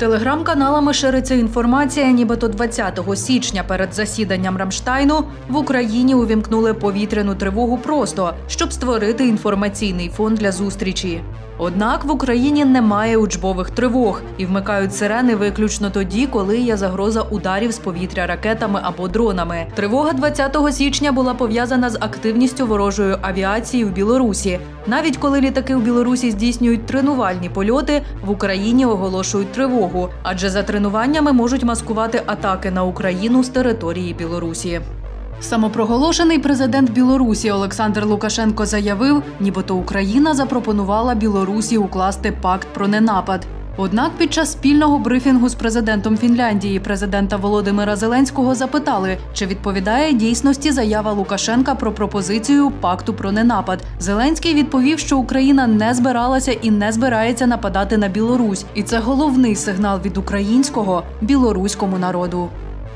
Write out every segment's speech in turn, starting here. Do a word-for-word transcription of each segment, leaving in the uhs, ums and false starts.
Телеграм-каналами шириться інформація, нібито двадцятого січня перед засіданням Рамштайну в Україні увімкнули повітряну тривогу просто, щоб створити інформаційний фон для зустрічі. Однак в Україні немає учбових тривог і вмикають сирени виключно тоді, коли є загроза ударів з повітря ракетами або дронами. Тривога двадцятого січня була пов'язана з активністю ворожої авіації в Білорусі. Навіть коли літаки у Білорусі здійснюють тренувальні польоти, в Україні оголошують тривогу, адже за тренуваннями можуть маскувати атаки на Україну з території Білорусі. Самопроголошений президент Білорусі Олександр Лукашенко заявив, нібито Україна запропонувала Білорусі укласти пакт про ненапад. Однак під час спільного брифінгу з президентом Фінляндії президента Володимира Зеленського запитали, чи відповідає дійсності заява Лукашенка про пропозицію пакту про ненапад. Зеленський відповів, що Україна не збиралася і не збирається нападати на Білорусь. І це головний сигнал від українського білоруському народу.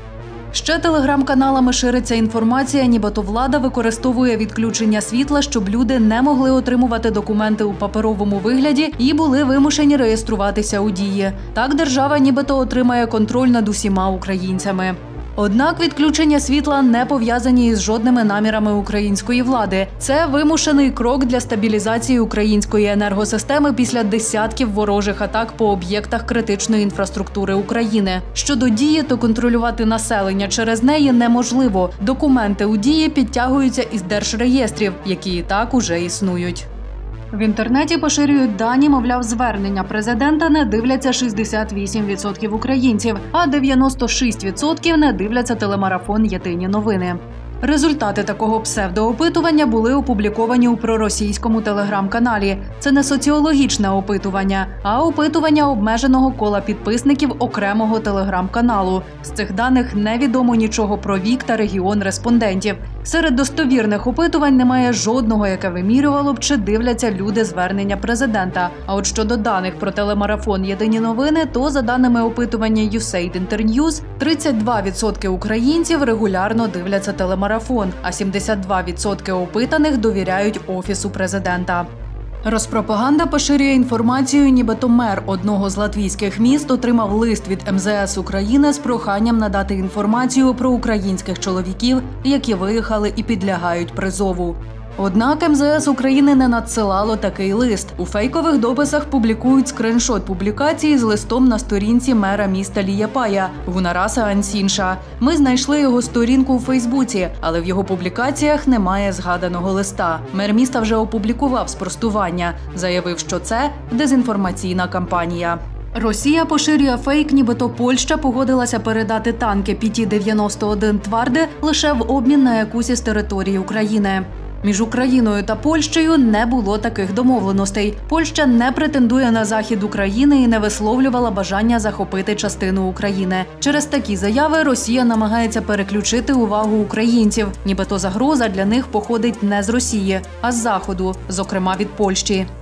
Ще телеграм-каналами шириться інформація, нібито влада використовує відключення світла, щоб люди не могли отримувати документи у паперовому вигляді і були вимушені реєструватися у Дії. Так держава нібито отримає контроль над усіма українцями. Однак відключення світла не пов'язані із жодними намірами української влади. Це вимушений крок для стабілізації української енергосистеми після десятків ворожих атак по об'єктах критичної інфраструктури України. Щодо Дії, то контролювати населення через неї неможливо. Документи у Дії підтягуються із держреєстрів, які і так уже існують. В інтернеті поширюють дані, мовляв, звернення президента не дивляться шістдесят вісім відсотків українців, а дев'яносто шість відсотків не дивляться телемарафон «Єдині новини». Результати такого псевдоопитування були опубліковані у проросійському телеграм-каналі. Це не соціологічне опитування, а опитування обмеженого кола підписників окремого телеграм-каналу. З цих даних невідомо нічого про вік та регіон респондентів. Серед достовірних опитувань немає жодного, яке вимірювало б, чи дивляться люди звернення президента. А от щодо даних про телемарафон «Єдині новини», то за даними опитування ю ес ей ай ді Internews, тридцять два відсотки українців регулярно дивляться телемарафон, а сімдесят два відсотки опитаних довіряють Офісу президента. Розпропаганда поширює інформацію, нібито мер одного з латвійських міст отримав лист від ем зе ес України з проханням надати інформацію про українських чоловіків, які виїхали і підлягають призову. Однак ем зе ес України не надсилало такий лист. У фейкових дописах публікують скриншот публікації з листом на сторінці мера міста Лієпая Гунараса Ансінша. Ми знайшли його сторінку у Фейсбуці, але в його публікаціях немає згаданого листа. Мер міста вже опублікував спростування, заявив, що це дезінформаційна кампанія. Росія поширює фейк, нібито Польща погодилася передати танки пі ті дев'яносто один «Тварде» лише в обмін на якусь із територій України. Між Україною та Польщею не було таких домовленостей. Польща не претендує на захід України і не висловлювала бажання захопити частину України. Через такі заяви Росія намагається переключити увагу українців, нібито загроза для них походить не з Росії, а з Заходу, зокрема від Польщі.